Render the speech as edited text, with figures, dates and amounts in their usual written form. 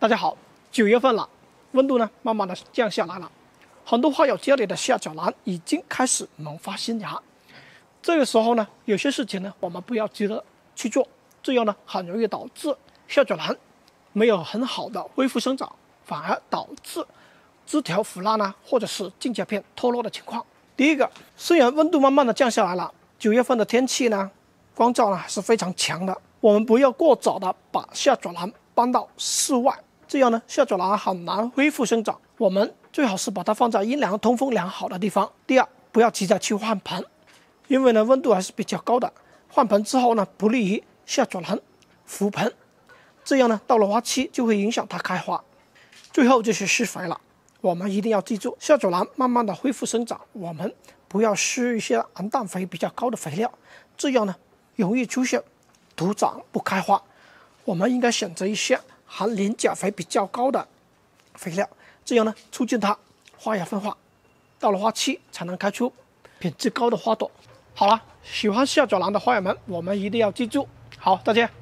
大家好，9月份了，温度呢慢慢的降下来了，很多花友家里的下脚兰已经开始萌发新芽。这个时候呢，有些事情呢我们不要急着去做，这样呢很容易导致下脚兰没有很好的恢复生长，反而导致枝条腐烂啊，或者是茎秸片脱落的情况。第一个，虽然温度慢慢的降下来了，9月份的天气呢，光照呢还是非常强的，我们不要过早的把下脚兰搬到室外，这样呢下脚兰很难恢复生长。我们最好是把它放在阴凉通风良好的地方。第二，不要急着去换盆，因为呢温度还是比较高的，换盆之后呢不利于下脚兰浮盆，这样呢到了花期就会影响它开花。最后就是施肥了，我们一定要记住，下脚兰慢慢的恢复生长，我们不要施一些含氮肥比较高的肥料，这样呢容易出现徒长不开花。我们应该选择一些含磷钾肥比较高的肥料，这样呢促进它花芽分化，到了花期才能开出品质高的花朵。好了，喜欢下脚兰的花友们，我们一定要记住。好，再见。